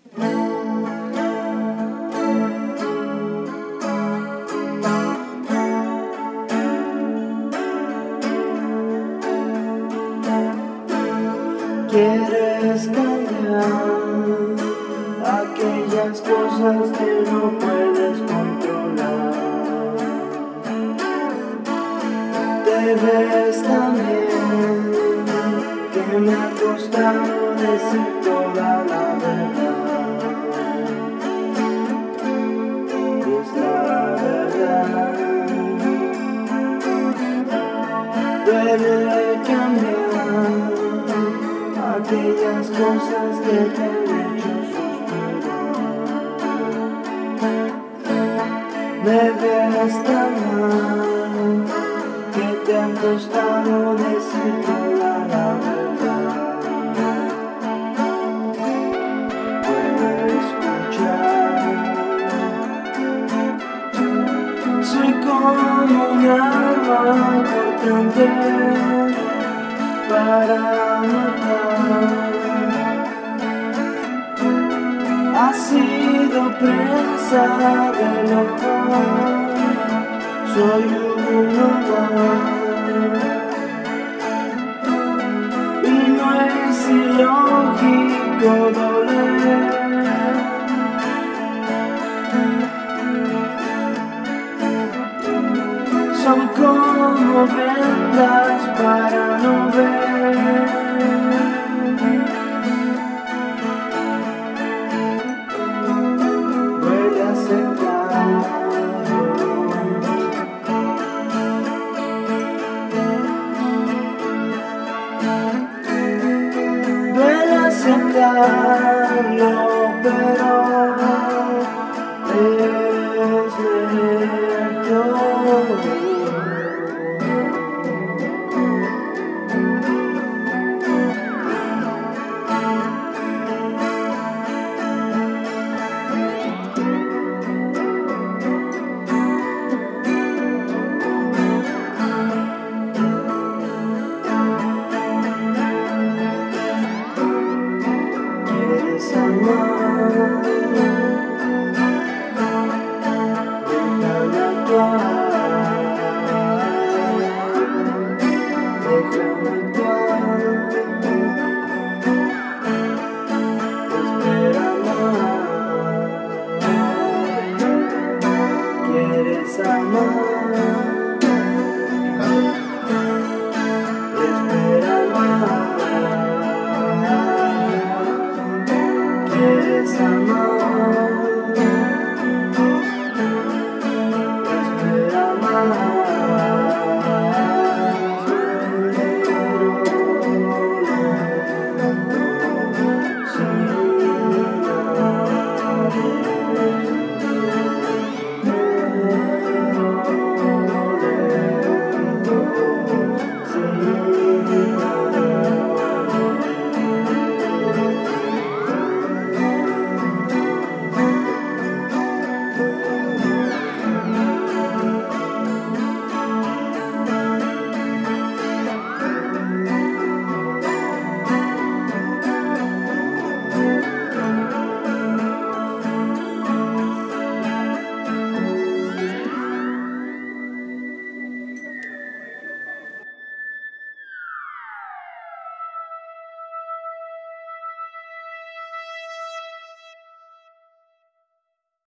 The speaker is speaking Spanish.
Quieres cambiar aquellas cosas que no puedes controlar. Te ves tan bien que me ha costado decir toda la verdad. Es la verdad. Duele cambiar aquellas cosas que te han hecho suspirar. Me ves tan mal que te ha costado decir toda la verdad. Puedo escuchar, soy como un arma cortante para matar. Ha sido presa del horror, soy uno más. Y no es ilógico doler. Son como vendas para no ver. Duele aceptar. Duele aceptarlo, pero